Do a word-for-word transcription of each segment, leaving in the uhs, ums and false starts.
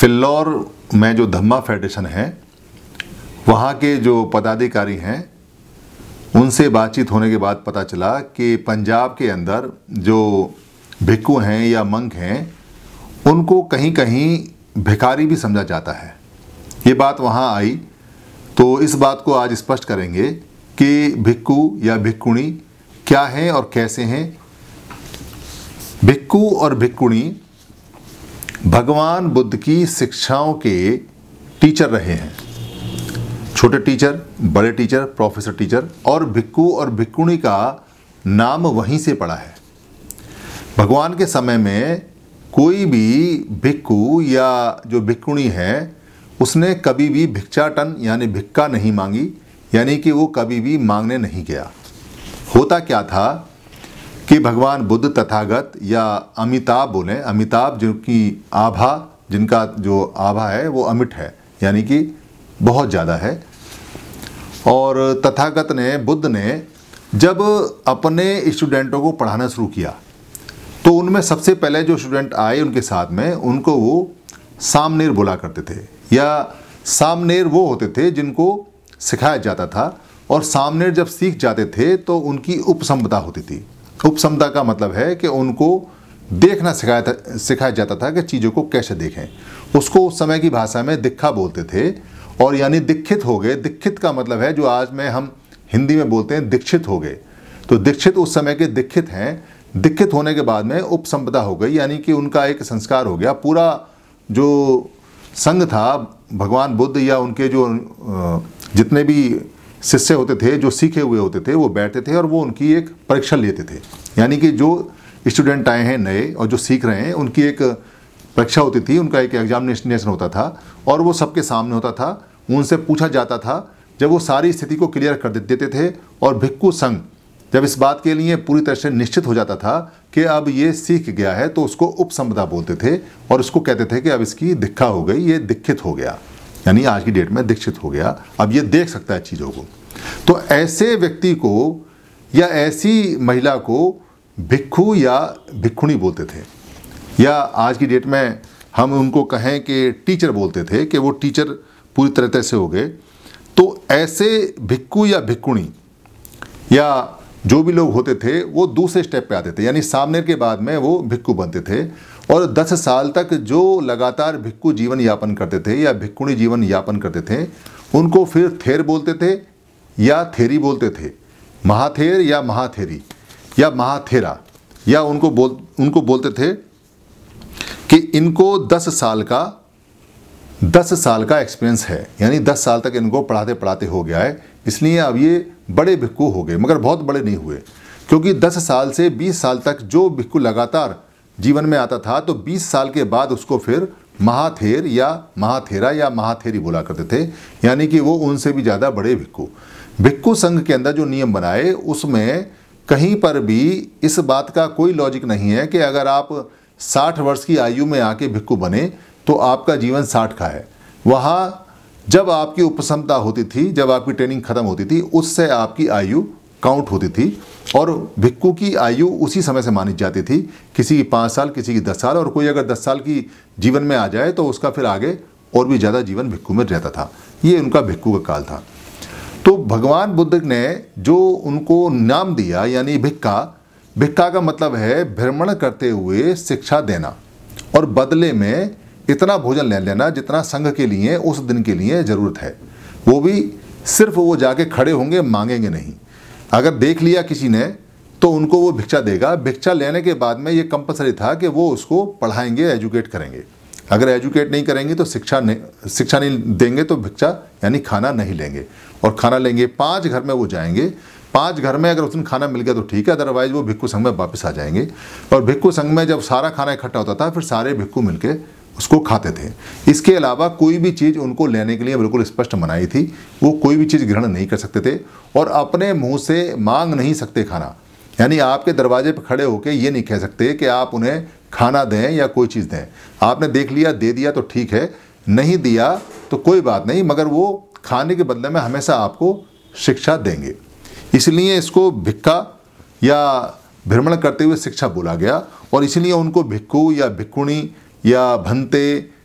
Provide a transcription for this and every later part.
फिल्लौर में जो धम्मा फेडरेशन है वहाँ के जो पदाधिकारी हैं उनसे बातचीत होने के बाद पता चला कि पंजाब के अंदर जो भिक्खु हैं या मंक हैं उनको कहीं कहीं भिखारी भी समझा जाता है। ये बात वहाँ आई तो इस बात को आज स्पष्ट करेंगे कि भिक्खु या भिक्खुणी क्या हैं और कैसे हैं। भिक्खु और भिक्खुणी भगवान बुद्ध की शिक्षाओं के टीचर रहे हैं। छोटे टीचर, बड़े टीचर, प्रोफेसर टीचर, और भिक्खु और भिक्खुणी का नाम वहीं से पड़ा है। भगवान के समय में कोई भी भिक्खु या जो भिक्खुणी है उसने कभी भी भिक्षाटन यानी भिक्खा नहीं मांगी, यानी कि वो कभी भी मांगने नहीं गया। होता क्या था कि भगवान बुद्ध तथागत या अमिताभ बोलें, अमिताभ जो कि आभा, जिनका जो आभा है वो अमिट है, यानी कि बहुत ज़्यादा है। और तथागत ने, बुद्ध ने जब अपने स्टूडेंटों को पढ़ाना शुरू किया तो उनमें सबसे पहले जो स्टूडेंट आए उनके साथ में उनको वो सामनेर बोला करते थे, या सामनेर वो होते थे जिनको सिखाया जाता था। और सामनेर जब सीख जाते थे तो उनकी उपसंपदा होती थी। उपसंपदा का मतलब है कि उनको देखना सिखाया था सिखाया जाता था कि चीज़ों को कैसे देखें। उसको उस समय की भाषा में दिक्खा बोलते थे, और यानी दीक्षित हो गए। दीक्षित का मतलब है जो आज में हम हिंदी में बोलते हैं दीक्षित हो गए, तो दीक्षित उस समय के दीक्षित हैं। दीक्षित होने के बाद में उपसंपदा हो गई, यानी कि उनका एक संस्कार हो गया। पूरा जो संघ था, भगवान बुद्ध या उनके जो जितने भी शिष्य होते थे, जो सीखे हुए होते थे, वो बैठते थे और वो उनकी एक परीक्षा लेते थे। यानी कि जो स्टूडेंट आए हैं नए और जो सीख रहे हैं उनकी एक परीक्षा होती थी, उनका एक एग्जामिनेशन होता था और वो सबके सामने होता था। उनसे पूछा जाता था, जब वो सारी स्थिति को क्लियर कर देते थे और भिक्खु संघ जब इस बात के लिए पूरी तरह से निश्चित हो जाता था कि अब ये सीख गया है तो उसको उपसंपदा बोलते थे और उसको कहते थे कि अब इसकी दीक्षा हो गई, ये दीक्षित हो गया, यानी आज की डेट में दीक्षित हो गया, अब ये देख सकता है चीज़ों को। तो ऐसे व्यक्ति को या ऐसी महिला को भिक्खु या भिक्खुणी बोलते थे, या आज की डेट में हम उनको कहें कि टीचर बोलते थे कि वो टीचर पूरी तरह से हो गए। तो ऐसे भिक्खु या भिक्खुणी या जो भी लोग होते थे वो दूसरे स्टेप पे आते थे, यानी सामनेर के बाद में वो भिक्खु बनते थे। और दस साल तक जो लगातार भिक्खु जीवन यापन करते थे या भिक्खुणी जीवन यापन करते थे उनको फिर थेर बोलते थे या थेरी बोलते थे, महाथेर या महाथेरी या महाथेरा, या उनको बोल उनको बोलते थे कि इनको दस साल का दस साल का एक्सपीरियंस है, यानी दस साल तक इनको पढ़ाते पढ़ाते हो गया है, इसलिए अब ये बड़े भिक्खु हो गए। मगर बहुत बड़े नहीं हुए, क्योंकि दस साल से बीस साल तक जो भिक्खु लगातार जीवन में आता था तो बीस साल के बाद उसको फिर महाथेर या महाथेरा या महाथेरी बोला करते थे, यानी कि वो उनसे भी ज़्यादा बड़े भिक्खु। भिक्खु संघ के अंदर जो नियम बनाए उसमें कहीं पर भी इस बात का कोई लॉजिक नहीं है कि अगर आप साठ वर्ष की आयु में आके भिक्खु बने तो आपका जीवन साठ का है। वहाँ जब आपकी उपसंपदा होती थी, जब आपकी ट्रेनिंग खत्म होती थी, उससे आपकी आयु काउंट होती थी और भिक्खु की आयु उसी समय से मानी जाती थी। किसी की पाँच साल, किसी की दस साल, और कोई अगर दस साल की जीवन में आ जाए तो उसका फिर आगे और भी ज़्यादा जीवन भिक्खु में रहता था। ये उनका भिक्खु का काल था। तो भगवान बुद्ध ने जो उनको नाम दिया, यानी भिक्खा, भिक्खा का मतलब है भ्रमण करते हुए शिक्षा देना और बदले में इतना भोजन ले लेना जितना संघ के लिए उस दिन के लिए ज़रूरत है। वो भी सिर्फ वो जाके खड़े होंगे, मांगेंगे नहीं। अगर देख लिया किसी ने तो उनको वो भिक्षा देगा। भिक्षा लेने के बाद में ये कंपलसरी था कि वो उसको पढ़ाएंगे, एजुकेट करेंगे। अगर एजुकेट नहीं करेंगे तो शिक्षा नहीं शिक्षा नहीं देंगे तो भिक्षा यानी खाना नहीं लेंगे, और खाना लेंगे पाँच घर में वो जाएंगे। पांच घर में अगर उस दिन खाना मिल गया तो ठीक है, अदरवाइज वो भिक्खु संघ में वापस आ जाएंगे। और भिक्खु संघ में जब सारा खाना इकट्ठा होता था फिर सारे भिक्खु मिलके उसको खाते थे। इसके अलावा कोई भी चीज़ उनको लेने के लिए बिल्कुल स्पष्ट मनाही थी। वो कोई भी चीज़ ग्रहण नहीं कर सकते थे और अपने मुंह से मांग नहीं सकते खाना, यानी आपके दरवाजे पर खड़े होकर ये नहीं कह सकते कि आप उन्हें खाना दें या कोई चीज़ दें। आपने देख लिया, दे दिया तो ठीक है, नहीं दिया तो कोई बात नहीं, मगर वो खाने के बदले में हमेशा आपको शिक्षा देंगे। इसलिए इसको भिक्खा या भ्रमण करते हुए शिक्षा बोला गया, और इसलिए उनको भिक्खु या भिक्खुणी या भंते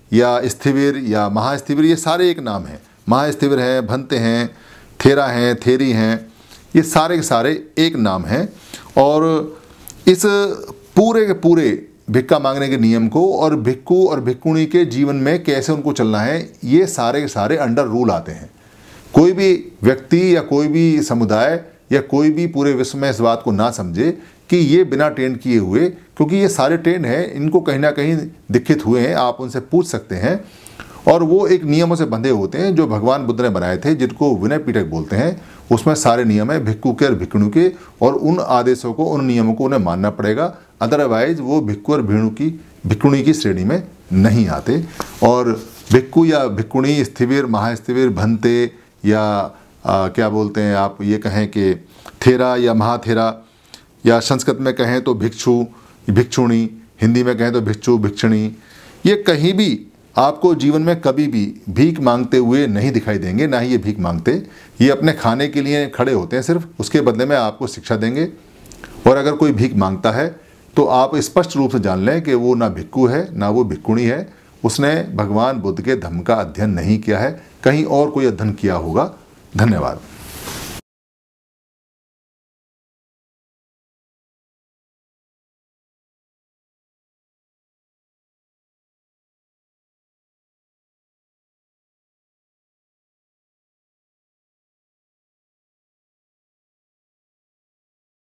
या स्थिविर या महास्थिविर, ये सारे एक नाम हैं। महास्थिविर हैं, भंते हैं, थेरा हैं, थेरी हैं, ये सारे के सारे एक नाम हैं। और इस पूरे के पूरे भिक्खा मांगने के नियम को और भिक्खु और भिक्खुणी के जीवन में कैसे उनको चलना है, ये सारे के सारे अंडर रूल आते हैं। कोई भी व्यक्ति या कोई भी समुदाय या कोई भी पूरे विश्व में इस बात को ना समझे कि ये बिना ट्रेंड किए हुए, क्योंकि ये सारे ट्रेंड हैं, इनको कहीं ना कहीं दीक्षित हुए हैं, आप उनसे पूछ सकते हैं। और वो एक नियमों से बंधे होते हैं जो भगवान बुद्ध ने बनाए थे, जिनको विनय पिटक बोलते हैं। उसमें सारे नियम है भिक्खु के और भिक्षुणी के, और उन आदेशों को, उन नियमों को उन्हें मानना पड़ेगा, अदरवाइज वो भिक्खु और भिक्षु की भिक्षुणी की श्रेणी में नहीं आते। और भिक्खु या भिक्षुणी, स्थिविर, महास्थिविर, भंते या आ, क्या बोलते हैं आप ये कहें कि थेरा या महाथेरा, या संस्कृत में कहें तो भिक्षु, भिक्षुणी, हिंदी में कहें तो भिक्षु, भिक्षुणी, ये कहीं भी आपको जीवन में कभी भी भीख मांगते हुए नहीं दिखाई देंगे। ना ही ये भीख मांगते, ये अपने खाने के लिए खड़े होते हैं सिर्फ, उसके बदले में आपको शिक्षा देंगे। और अगर कोई भीख मांगता है तो आप स्पष्ट रूप से जान लें कि वो ना भिक्खु है ना वो भिक्षुणी है, उसने भगवान बुद्ध के धम्म का अध्ययन नहीं किया है, कहीं और कोई अध्ययन किया होगा। धन्यवाद।